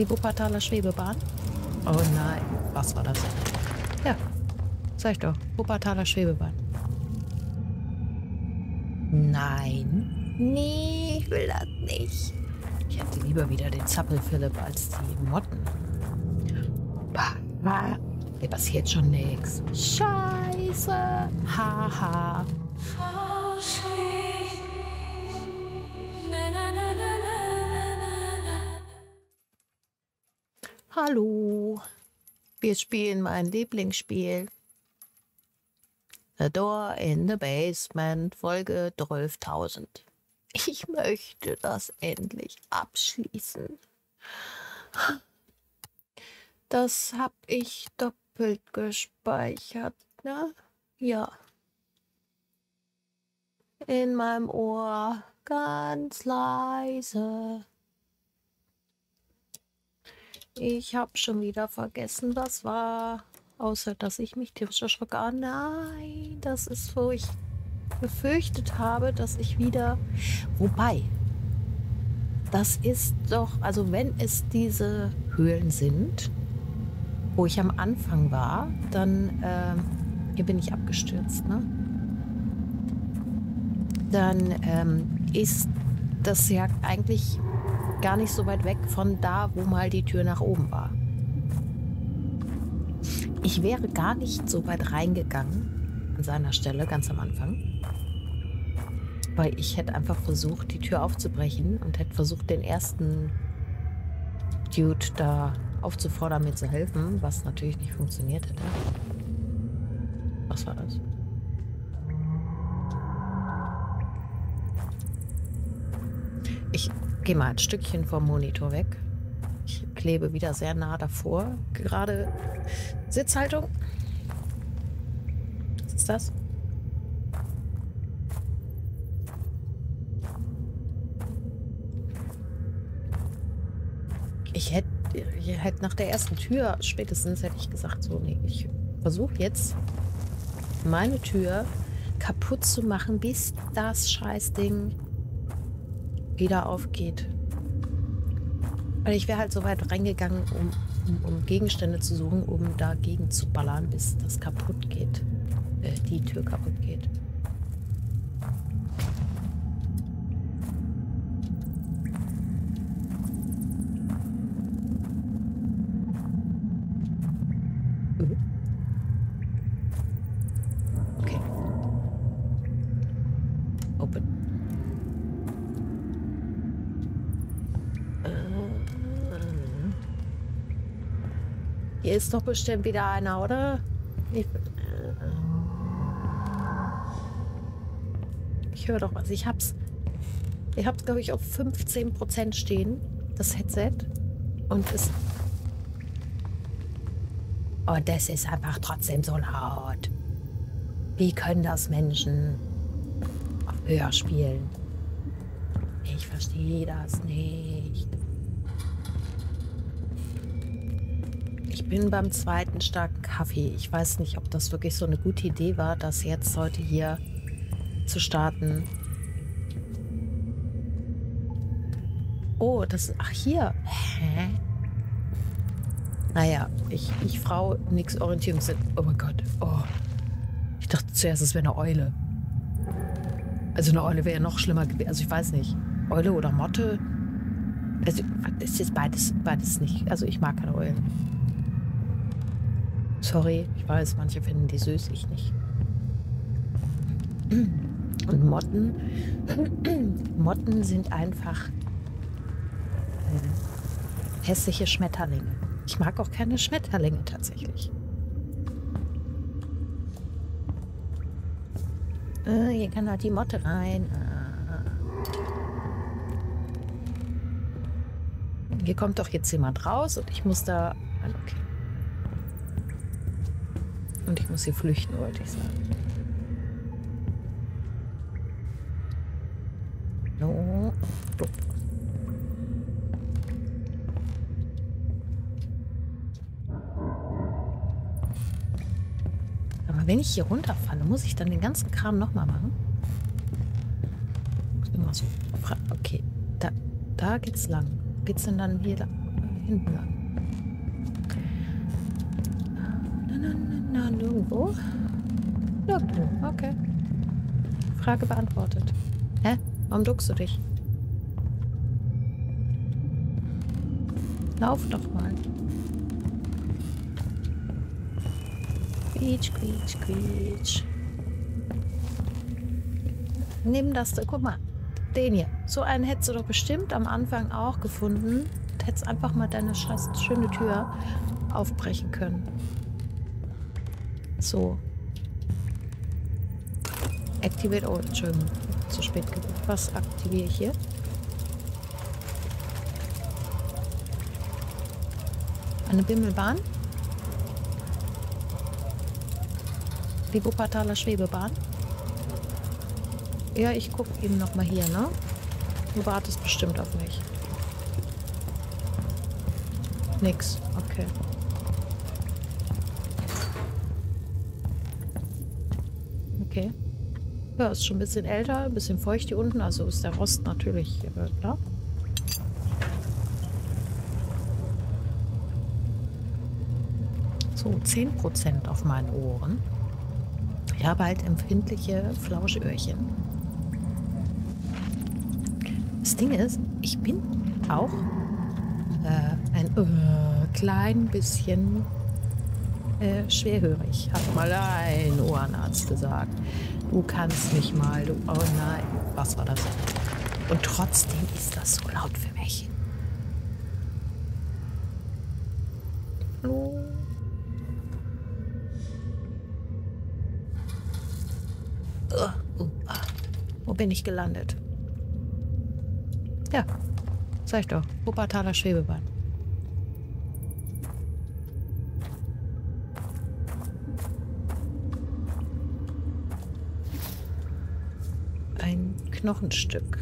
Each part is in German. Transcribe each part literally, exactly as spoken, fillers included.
Die Wuppertaler Schwebebahn? Oh nein, was war das? Ja, sag ich doch. Wuppertaler Schwebebahn. Nein. Nee, ich will das nicht. Ich hätte lieber wieder den Zappel-Philipp als die Motten. Bah, mir passiert schon nichts. Scheiße. Haha. Hallo. Wir spielen mein Lieblingsspiel. The Door in the Basement, Folge zwölftausend. Ich möchte das endlich abschließen. Das hab ich doppelt gespeichert, ne? Ja. In meinem Ohr, ganz leise. Ich hab schon wieder vergessen, was war. Außer, dass ich mich tierisch erschrecke. Ah, nein, das ist, wo ich befürchtet habe, dass ich wieder... Wobei, das ist doch... Also wenn es diese Höhlen sind, wo ich am Anfang war, dann... Ähm, hier bin ich abgestürzt, ne? Dann ähm, ist das ja eigentlich gar nicht so weit weg von da, wo mal die Tür nach oben war. Ich wäre gar nicht so weit reingegangen an seiner Stelle, ganz am Anfang. Weil ich hätte einfach versucht, die Tür aufzubrechen und hätte versucht, den ersten Dude da aufzufordern, mir zu helfen, was natürlich nicht funktioniert hätte. Was war das? Ich gehe mal ein Stückchen vom Monitor weg. Ich klebe wieder sehr nah davor. Gerade Sitzhaltung. Was ist das? Ich hätte, ich hätte nach der ersten Tür spätestens hätte ich gesagt, so, nee, ich versuche jetzt meine Tür kaputt zu machen, bis das Scheißding wieder aufgeht. Weil ich wäre halt so weit reingegangen, um, um, um Gegenstände zu suchen, um dagegen zu ballern, bis das kaputt geht. Äh, die Tür kaputt geht. Okay. Open. Hier ist doch bestimmt wieder einer, oder? Ich, ich höre doch was. Ich hab's, ich hab's, glaube ich, auf fünfzehn Prozent stehen, das Headset. Und es... Oh, das ist einfach trotzdem so laut. Wie können das Menschen auf höher spielen? Ich verstehe das nicht. Ich bin beim zweiten starken Kaffee. Ich weiß nicht, ob das wirklich so eine gute Idee war, das jetzt heute hier zu starten. Oh, das... Ach, hier. Hä? Naja, ich, ich Frau, nix Orientierungssinn. Oh mein Gott. Oh. Ich dachte zuerst, es wäre eine Eule. Also eine Eule wäre ja noch schlimmer gewesen. Also ich weiß nicht. Eule oder Motte? Also es ist beides, beides nicht. Also ich mag keine Eulen. Sorry, ich weiß, manche finden die süß, ich nicht. Und Motten, Motten sind einfach äh, hässliche Schmetterlinge. Ich mag auch keine Schmetterlinge tatsächlich. Äh, hier kann halt die Motte rein. Äh. Hier kommt doch jetzt jemand raus und ich muss da... Okay. Und ich muss hier flüchten, wollte ich sagen. No. Aber wenn ich hier runterfalle, muss ich dann den ganzen Kram nochmal machen? Immer so. Okay, da, da geht's lang. Geht's denn dann hier lang? hinten lang. Na, na, na, na, nirgendwo. Nirgendwo, okay. Frage beantwortet. Hä? Warum duckst du dich? Lauf doch mal. Quietsch, quietsch, quietsch. Nimm das, guck mal, den hier. So einen hättest du doch bestimmt am Anfang auch gefunden. Du hättest einfach mal deine scheiß schöne Tür aufbrechen können. So. Activate. Oh, Entschuldigung. Zu spät geguckt. Was aktiviere ich hier? Eine Bimmelbahn? Die Wuppertaler Schwebebahn? Ja, ich gucke eben noch mal hier, ne? Du wartest bestimmt auf mich. Nix. Okay. Okay. Ja, ist schon ein bisschen älter, ein bisschen feucht hier unten, also ist der Rost natürlich, äh, klar. So, zehn Prozent auf meinen Ohren. Ich habe halt empfindliche Flauschöhrchen. Das Ding ist, ich bin auch äh, ein äh, klein bisschen äh, schwerhörig, hat mal ein Ohrenarzt gesagt. Du kannst mich mal, du, oh nein, was war das? Und trotzdem ist das so laut für mich. Hallo? Uh, uh, ah. Wo bin ich gelandet? Ja, sag ich doch. Wuppertaler Schwebebahn. Ein Knochenstück.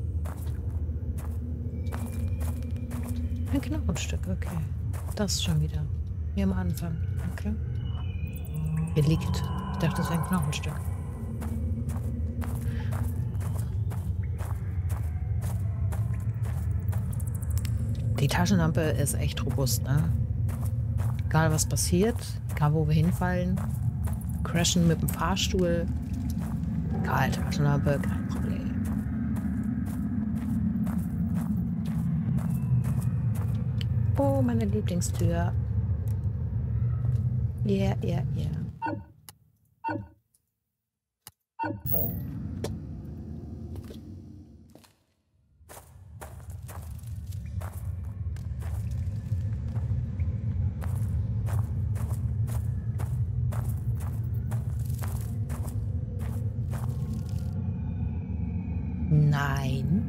Ein Knochenstück, okay. Das schon wieder. Wie am Anfang. Okay. Hier liegt. Ich dachte, das wäre ein Knochenstück. Die Taschenlampe ist echt robust, ne? Egal was passiert, egal wo wir hinfallen, crashen mit dem Fahrstuhl, egal, Taschenlampe, kein Problem. Oh, meine Lieblingstür. Yeah, yeah, yeah. Nein.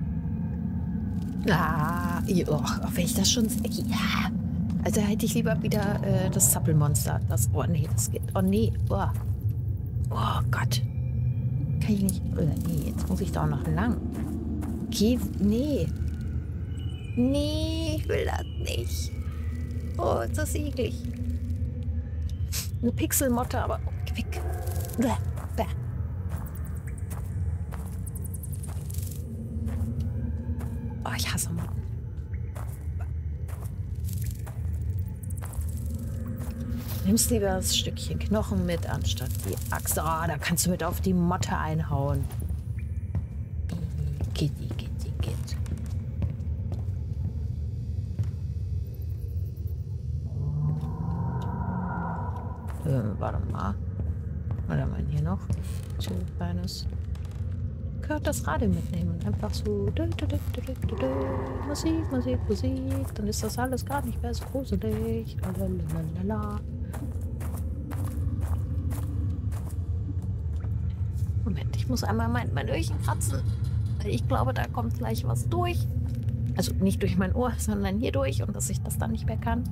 Ah, oh, wenn ich das schon... Ja. Also hätte ich lieber wieder äh, das Zappelmonster. Das, oh nee, das geht... Oh nee. Oh, oh Gott. Kann ich nicht... Oh, nee, jetzt muss ich da auch noch lang. Okay, nee. Nee, ich will das nicht. Oh, ist das eklig. Eine Pixelmotte, aber... Oh, weg. Bäh, bäh. Oh, ich hasse Motten. Nimmst lieber das Stückchen Knochen mit, anstatt die Axt. Oh, da kannst du mit auf die Motte einhauen. Gitti, gitti, gitt. Äh, warte mal. Was haben wir hier noch? So ein kleines... Gehört das Radio mitnehmen. Einfach so du, du, du, du, du, du. Musik, Musik, Musik. Dann ist das alles gar nicht mehr so gruselig. Lalalala. Moment, ich muss einmal mein, mein Öhrchen kratzen. Ich glaube, da kommt gleich was durch. Also nicht durch mein Ohr, sondern hier durch. Und dass ich das dann nicht mehr kann.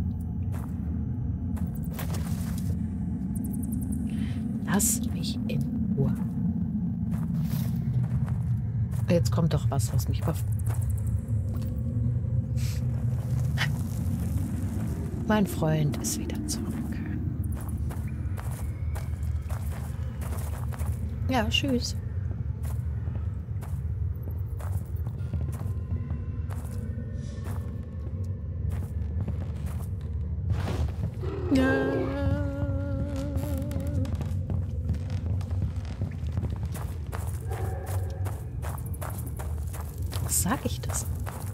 Lass mich in Ruhe. Jetzt kommt doch was, was mich überf... Mein Freund ist wieder zurück. Ja, tschüss. Ja. Was sag ich das?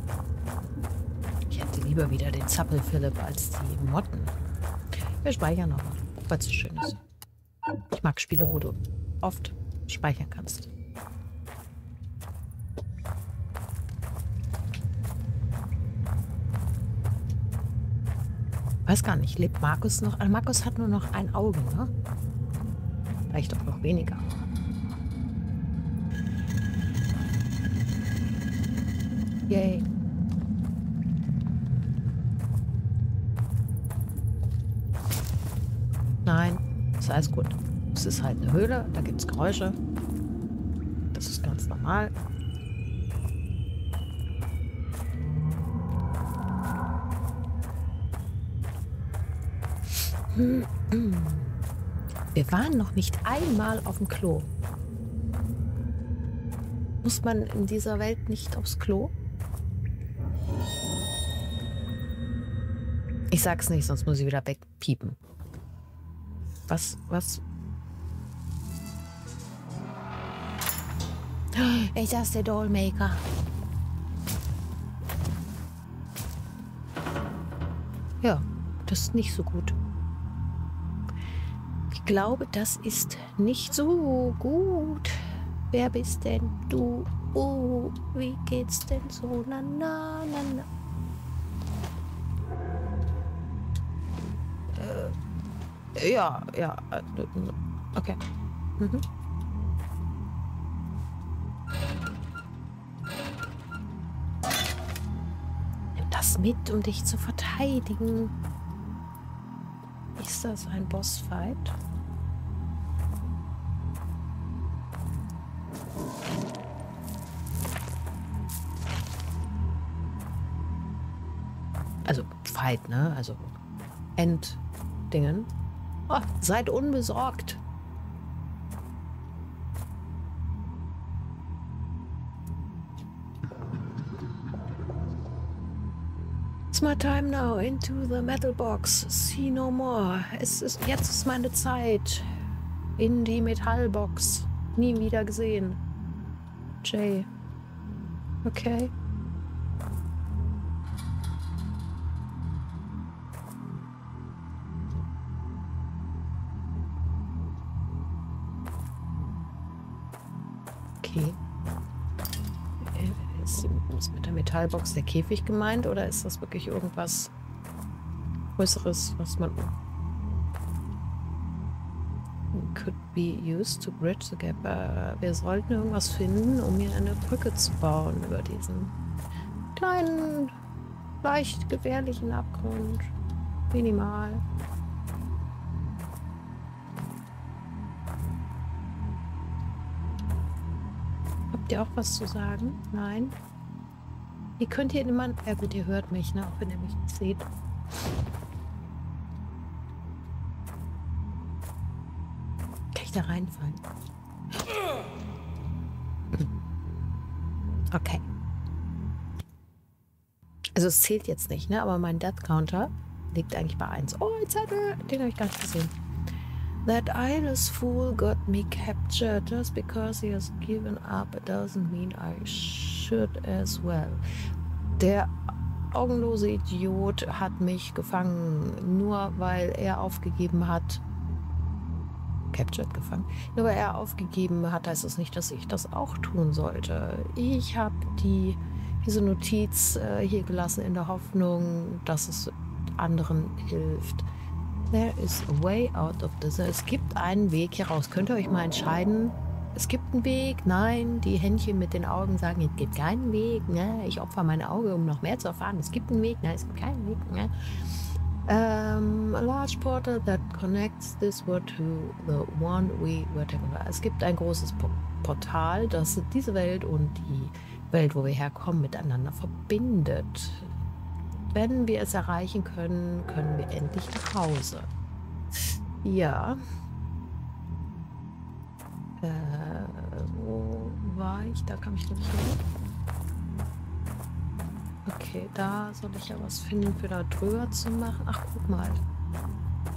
Ich hätte lieber wieder den Zappel-Philipp als die Motten. Wir speichern noch, weil es so schön ist. Ich mag Spiele, wo du oft speichern kannst. Weiß gar nicht, lebt Markus noch? Also Markus hat nur noch ein Auge, ne? Vielleicht auch noch weniger. Yay. Nein, ist alles gut. Es ist halt eine Höhle, da gibt es Geräusche. Das ist ganz normal. Wir waren noch nicht einmal auf dem Klo. Muss man in dieser Welt nicht aufs Klo? Ich sag's nicht, sonst muss ich wieder wegpiepen. Was, was? Ist das der Dollmaker? Ja, das ist nicht so gut. Ich glaube, das ist nicht so gut. Wer bist denn du? Oh, wie geht's denn so? Na, na, na, na. Äh, ja, ja. Okay. Mhm. Nimm das mit, um dich zu verteidigen. Ist das ein Bossfight? Also Fight, ne? Also Enddingen. Oh, seid unbesorgt. It's my time now into the metal box. See no more. Es ist, jetzt ist meine Zeit. In die Metallbox. Nie wieder gesehen. Jay. Okay. Okay. Ist, ist mit der Metallbox der Käfig gemeint oder ist das wirklich irgendwas Größeres, was man could be used to bridge the gap? Wir sollten irgendwas finden, um hier eine Brücke zu bauen über diesen kleinen, leicht gefährlichen Abgrund. Minimal. Habt ihr auch was zu sagen? Nein? Ihr könnt hier immer... Ja gut, ihr hört mich, ne? Auch wenn ihr mich nicht seht. Kann ich da reinfallen? Okay. Also es zählt jetzt nicht, ne? Aber mein Death Counter liegt eigentlich bei eins. Oh, ein Zettel! Den habe ich gar nicht gesehen. That eyeless fool got me captured. Just because he has given up, it doesn't mean I should as well. Der augenlose Idiot hat mich gefangen, nur weil er aufgegeben hat. Captured, gefangen. Nur weil er aufgegeben hat, heißt das nicht, dass ich das auch tun sollte. Ich habe die, diese Notiz äh, hier gelassen in der Hoffnung, dass es anderen hilft. There is a way out of this. Es gibt einen Weg hier raus. Könnt ihr euch mal entscheiden? Es gibt einen Weg. Nein, die Händchen mit den Augen sagen, es gibt keinen Weg. Ne? Ich opfer mein Auge, um noch mehr zu erfahren. Es gibt einen Weg. Nein, es gibt keinen Weg. Ne? Um, a large portal that connects this world to the one we were talking about. Es gibt ein großes Portal, das diese Welt und die Welt, wo wir herkommen, miteinander verbindet. Wenn wir es erreichen können, können wir endlich nach Hause. Ja. Äh, wo war ich? Da kam ich nicht hin. Okay, da soll ich ja was finden, für da drüber zu machen. Ach, guck mal.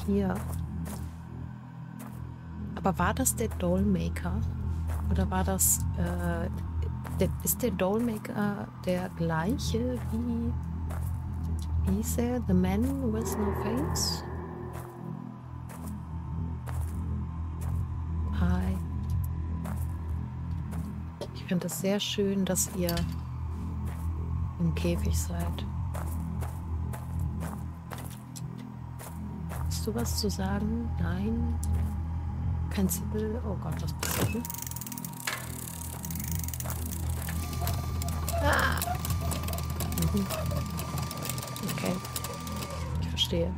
hier. Aber war das der Dollmaker? Oder war das, äh, der, ist der Dollmaker der gleiche wie, wie hieß er? The Man with No Face? Hi. Ich finde es sehr schön, dass ihr im Käfig seid. Hast du was zu sagen? Nein? Kein Zippel? Oh Gott, was passiert denn? Ah! Mhm. Okay. Ich verstehe.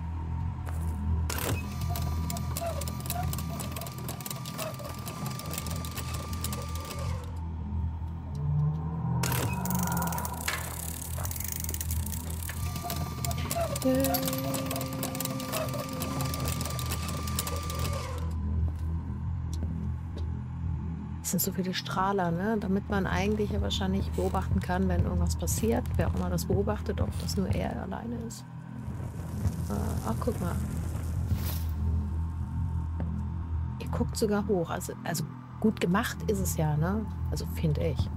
Es sind so viele Strahler, ne? Damit man eigentlich ja wahrscheinlich beobachten kann, wenn irgendwas passiert. Wer auch immer das beobachtet, ob das nur er alleine ist. Äh, ach, guck mal. Ihr guckt sogar hoch. Also, also gut gemacht ist es ja, ne? Also finde ich.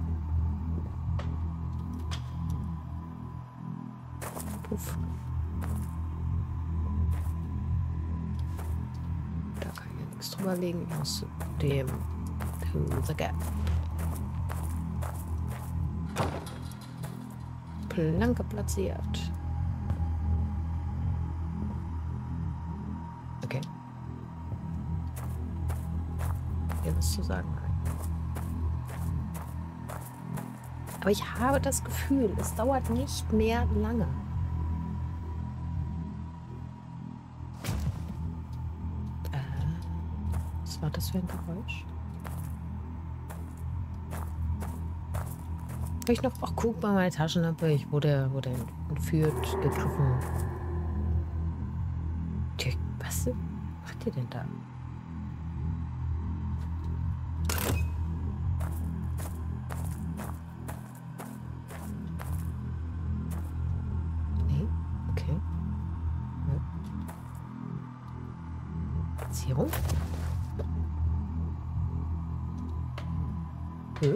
Puff. Da kann ich ja nichts drüber legen. Ich muss dem to the gap. Planke platziert. Okay. Ihr was zu sagen? Aber ich habe das Gefühl, es dauert nicht mehr lange. Was war das für ein Geräusch? Habe ich noch... Ach, guck mal, meine Taschenlampe. Ich wurde, wurde entführt, gegriffen. Tja, was macht ihr denn da? Nee, okay. Ja. Platzierung. Hm?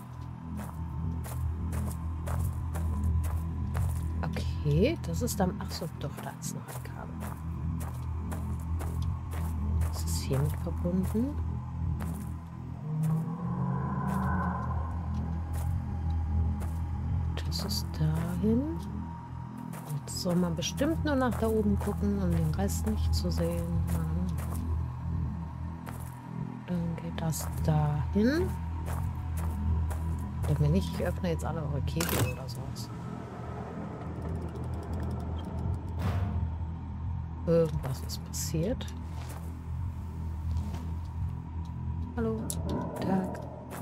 Okay, das ist dann... Ach so, doch, da ist noch ein Kabel. Das ist hiermit verbunden. Das ist dahin. Jetzt soll man bestimmt nur nach da oben gucken, um den Rest nicht zu sehen. Dann geht das dahin. Wenn nicht, ich öffne jetzt alle eure Käfige oder sowas. Irgendwas ist passiert. Hallo. Tag.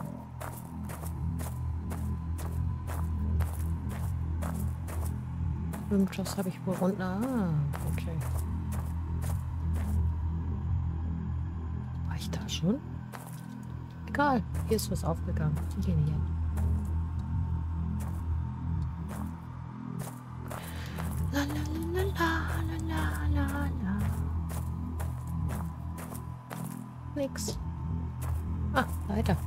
Irgendwas habe ich wohl runter. Ah, okay. War ich da schon? Egal. Hier ist was aufgegangen. Wir gehen hier. La la la la la la la la. Nix. Ah, weiter.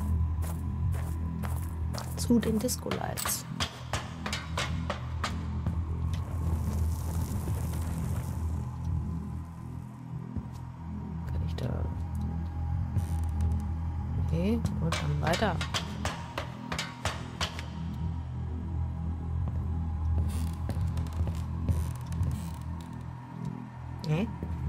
Zu den Disco-Lights. Kann ich da... Okay, und dann weiter. Nee.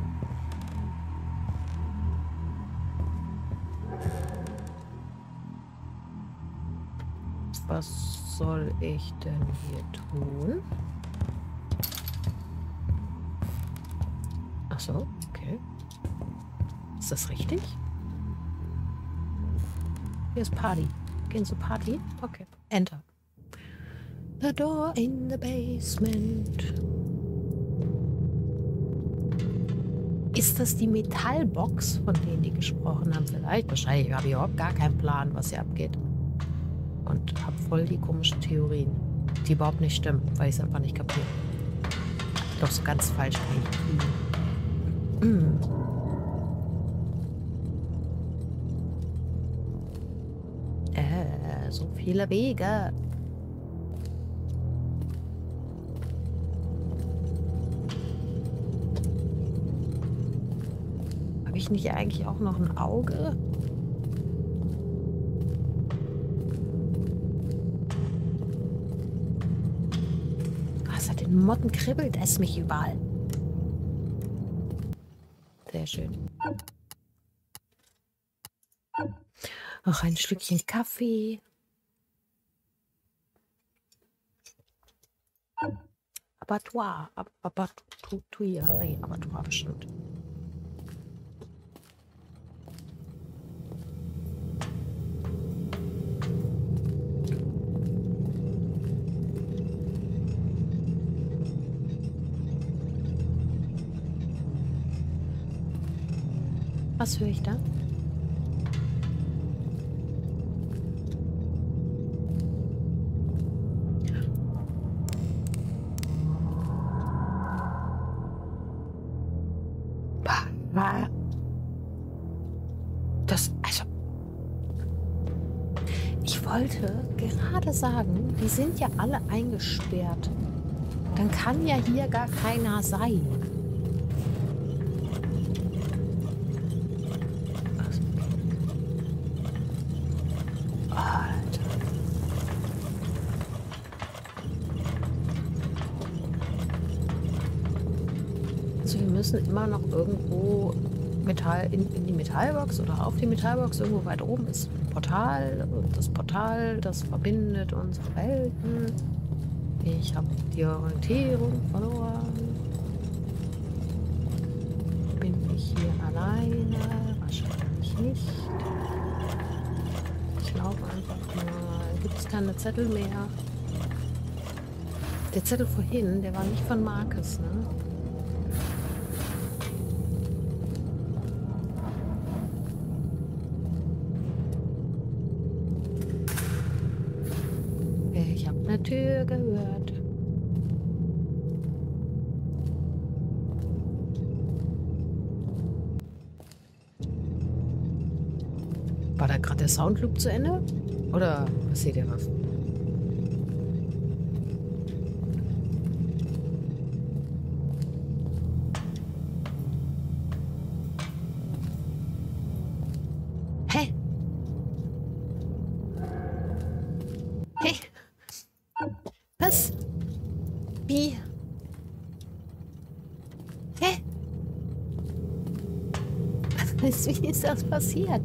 Was soll ich denn hier tun? Ach so, okay. Ist das richtig? Hier ist Party. Gehen zur Party? Okay. Enter. The door in the basement. Ist das die Metallbox, von denen die gesprochen haben? Vielleicht. Wahrscheinlich habe ich überhaupt gar keinen Plan, was hier abgeht. Und habe voll die komischen Theorien, die überhaupt nicht stimmen, weil ich es einfach nicht kapiere. Doch so ganz falsch kann ich nicht. Hm. Äh, so viele Wege. Habe ich nicht eigentlich auch noch ein Auge? Was hat den Motten kribbelt es mich überall. Sehr schön. Noch ein Stückchen Kaffee. Abattoir. Ab Abattoir. Nee, Abattoir bestimmt. Was höre ich da? Das, also, ich wollte gerade sagen, die sind ja alle eingesperrt. Dann kann ja hier gar keiner sein. Alter. Also wir müssen immer noch irgendwo Metall in, in die Metallbox oder auf die Metallbox. Irgendwo weit oben ist ein Portal. Und das Portal, das verbindet unsere Welten. Ich habe die Orientierung verloren. Bin ich hier alleine? Wahrscheinlich nicht. Ich laufe einfach mal. Gibt es keine Zettel mehr? Der Zettel vorhin, der war nicht von Markus, ne? Ich habe eine Tür gehört. War da gerade der Soundloop zu Ende? Oder passiert ja was? Hä? Hey! Was? Wie? Hä? Was, wie ist das passiert?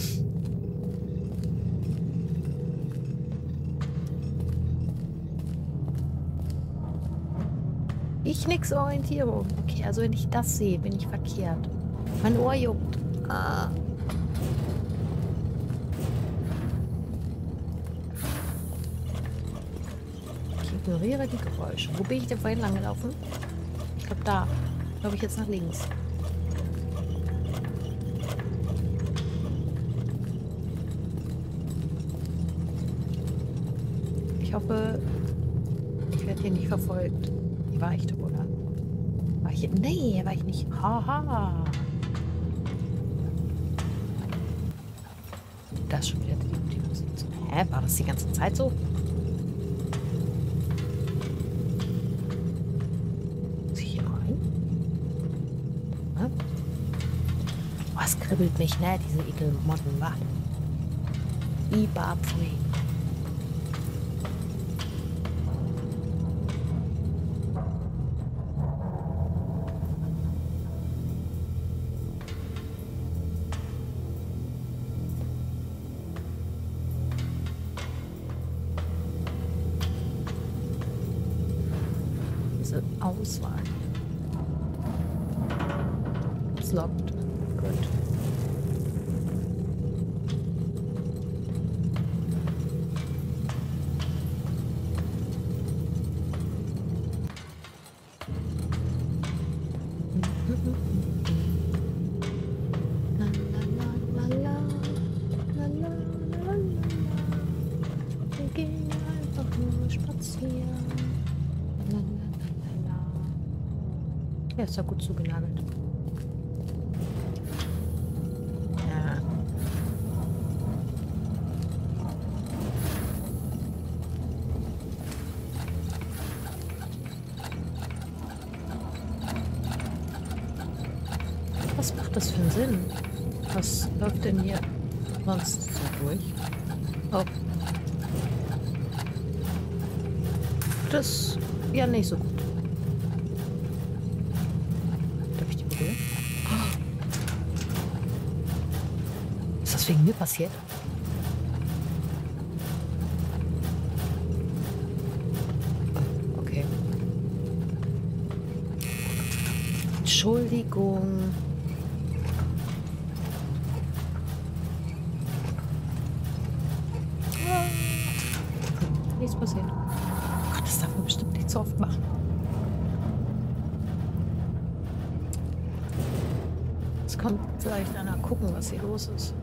Ich nix Orientierung. Okay, also wenn ich das sehe, bin ich verkehrt. Mein Ohr juckt. Ah. Ich ignoriere die Geräusche. Wo bin ich denn vorhin lang gelaufen? Ich glaube da. Glaube ich jetzt nach links. Ich hoffe, ich werde hier nicht verfolgt. Wie war ich da, oder? War ich hier? Nee, war ich nicht. Haha. Das ist schon wieder die, die Musik. Hä? War das die ganze Zeit so? Muss ich hier rein? Hm? Oh, es kribbelt mich, ne? Diese Ekelmotten, wa? Ibapfui. Auswahl. It's locked. Gut. Wir gehen einfach nur spazieren. Ja, ist ja gut zugenagelt. Was macht das für einen Sinn? Was läuft denn hier sonst so durch? Oh. Das ist ja nicht so gut. Darf ich die berühren? Ist das wegen mir passiert? Okay. Entschuldigung. Nichts passiert. Gott, das darf man bestimmt nicht so oft machen. Es kommt vielleicht einer gucken, was hier los ist.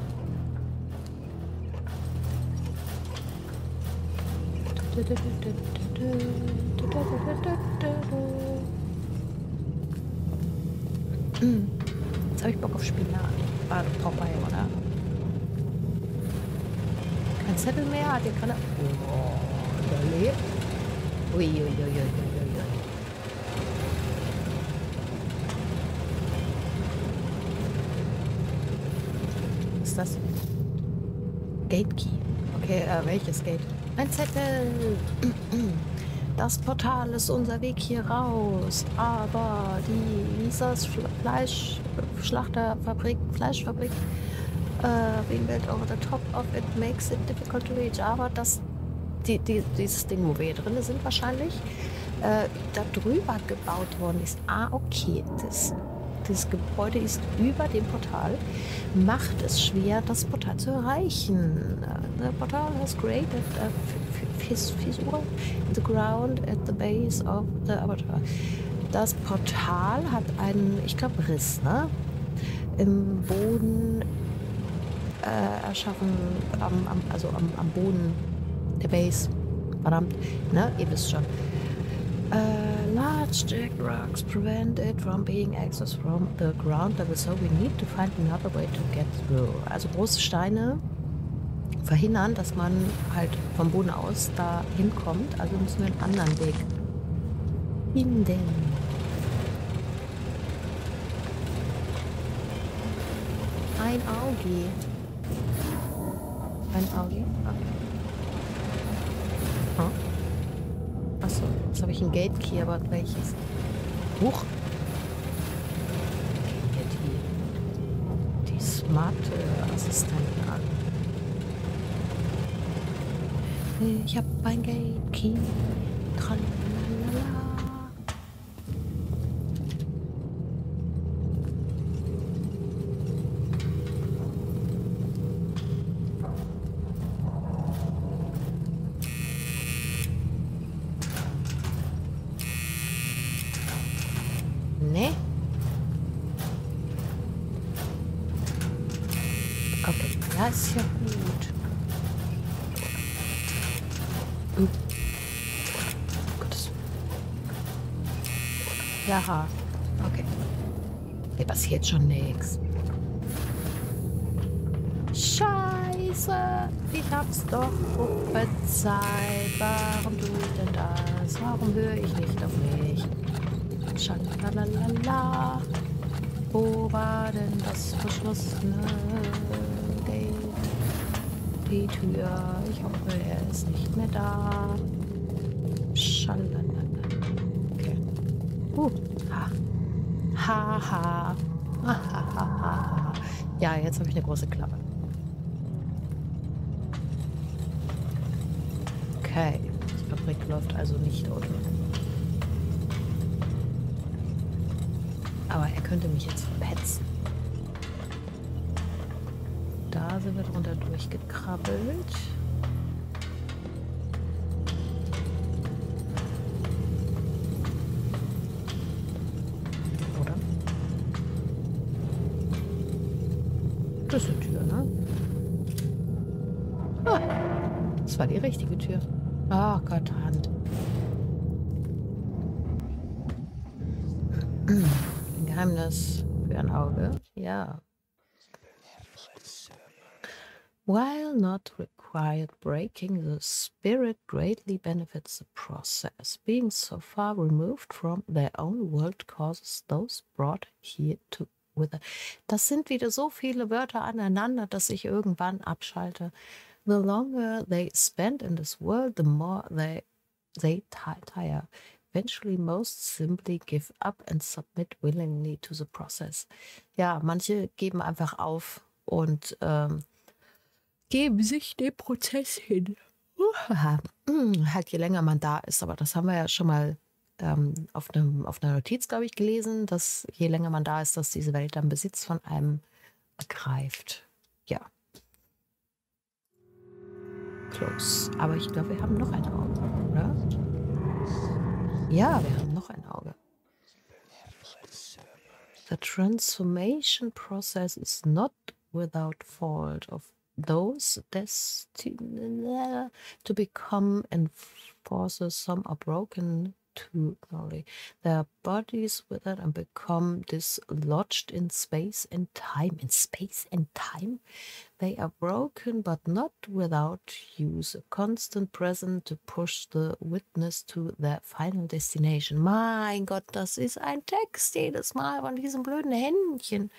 Jetzt habe ich Bock auf Spinat. Ah, Popeye, oder? Kein Zettel mehr? Hat ihr keine... Oh, überlebt. Uiuiuiui. Was ist das? Gate Key. Okay, äh, welches Gate? Ein Zettel. Das Portal ist unser Weg hier raus. Aber die Lisas Fleisch... Schlachterfabrik, Fleischfabrik, uh, being built over the top of it makes it difficult to reach. Aber das, die, die, dieses Ding, wo wir hier drin sind wahrscheinlich, äh, da drüber gebaut worden ist. Ah, okay. Das, das Gebäude ist über dem Portal, macht es schwer, das Portal zu erreichen. Uh, the portal has created a fissure in the ground at the base of the avatar. Das Portal hat einen, ich glaube, Riss, ne? Im Boden äh, erschaffen, am, am, also am, am Boden der Base. Verdammt, ne? Ihr wisst schon. Uh, large jagged rocks prevent it from being accessed from the ground level, so we need to find another way to get through. Also große Steine verhindern, dass man halt vom Boden aus da hinkommt. Also müssen wir einen anderen Weg finden. Ein Auge. Ein Auge? Ah. Hm. Achso, jetzt habe ich ein Gate Key, aber welches? Huch! Okay, die, die smarte Assistentin an. Ich habe ein Gate Key. Tralalala. Ne? Okay, ja, ist ja gut. Uh. Gottes. Ja, okay. Mir passiert schon nichts. Scheiße, ich hab's doch prophezeit. Warum tue ich denn das? Warum höre ich nicht auf mich? Schalalala. Wo war denn das verschlossene Gate? Die Tür. Ich hoffe, er ist nicht mehr da. Schalalala. Okay. Uh. Ha. Ha, ha. Ha, ha, ha, ha. Ja, jetzt habe ich eine große Klappe. Okay. Die Fabrik läuft also nicht unten. Aber er könnte mich jetzt verpetzen. Da sind wir drunter durchgekrabbelt. Oder? Das ist eine Tür, ne? Ah, das war die richtige Tür. Oh Gott, Hand. Ein Geheimnis für ein Auge. Ja. While not required, breaking the spirit greatly benefits the process. Being so far removed from their own world causes those brought here to with it. Das sind wieder so viele Wörter aneinander, dass ich irgendwann abschalte. The longer they spend in this world, the more they, they ti- tire. Eventually, most simply give up and submit willingly to the process. Ja, manche geben einfach auf und ähm, geben sich dem Prozess hin. Uhaha. Hm, halt je länger man da ist, aber das haben wir ja schon mal ähm, auf, einem, auf einer Notiz, glaube ich, gelesen, dass je länger man da ist, dass diese Welt dann Besitz von einem ergreift. Ja, close. Aber ich glaube, wir haben noch ein Auge, oder? Ja, wir haben noch ein Auge. The transformation process is not without fault of those destined to become enforcers. Some are broken too early. Their bodies wither and become dislodged in space and time. In space and time? They are broken, but not without use. A constant present to push the witness to their final destination. Mein Gott, das ist ein Text jedes Mal von diesem blöden Händchen.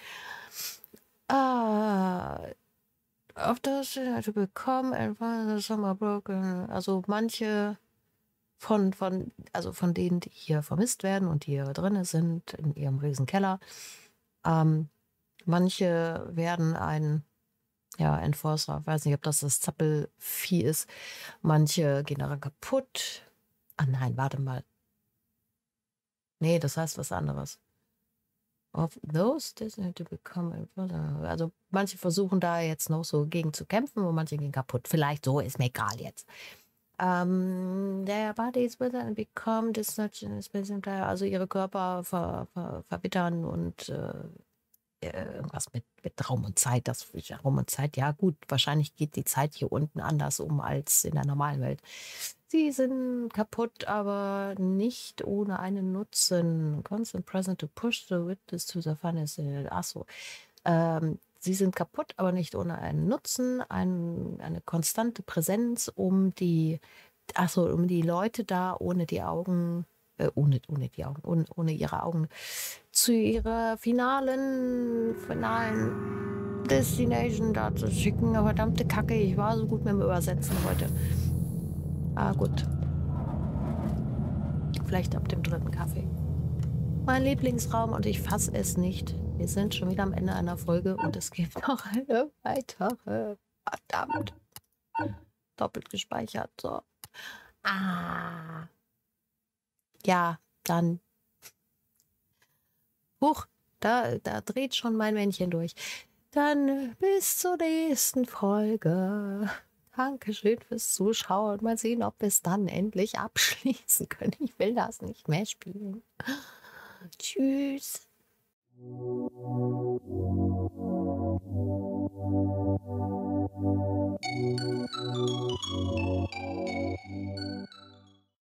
Ah, auf das to become and some are broken. Also manche von, von, also von denen, die hier vermisst werden und die hier drin sind, in ihrem Riesenkeller. Ähm, manche werden ein ja, Enforcer, weiß nicht, ob das das Zappelvieh ist. Manche gehen daran kaputt. Ah nein, warte mal. Nee, das heißt was anderes. Of those destined to become enforcer. Also manche versuchen da jetzt noch so gegen zu kämpfen und manche gehen kaputt. Vielleicht so, ist mir egal jetzt. Um, their bodies wither and become dislodged in space and time. Also ihre Körper ver, ver, verwittern und äh, irgendwas mit, mit Raum und Zeit. Das Raum und Zeit, ja gut, wahrscheinlich geht die Zeit hier unten anders um als in der normalen Welt. Sie sind kaputt, aber nicht ohne einen Nutzen. Constant present to push the witness to the funness. Achso. Ähm, sie sind kaputt, aber nicht ohne einen Nutzen. Ein, eine konstante Präsenz, um die, achso, um die Leute da ohne die Augen, äh, ohne, ohne die Augen, ohne, ohne ihre Augen zu ihrer finalen, finalen Destination da zu schicken. Aber verdammte Kacke, ich war so gut mit dem Übersetzen heute. Ah, gut. Vielleicht ab dem dritten Kaffee. Mein Lieblingsraum und ich fasse es nicht. Wir sind schon wieder am Ende einer Folge und es gibt noch eine weitere. Verdammt. Doppelt gespeichert. So. Ah. Ja, dann. Huch, da, da dreht schon mein Männchen durch. Dann bis zur nächsten Folge. Dankeschön fürs Zuschauen. Mal sehen, ob wir es dann endlich abschließen können. Ich will das nicht mehr spielen. Tschüss.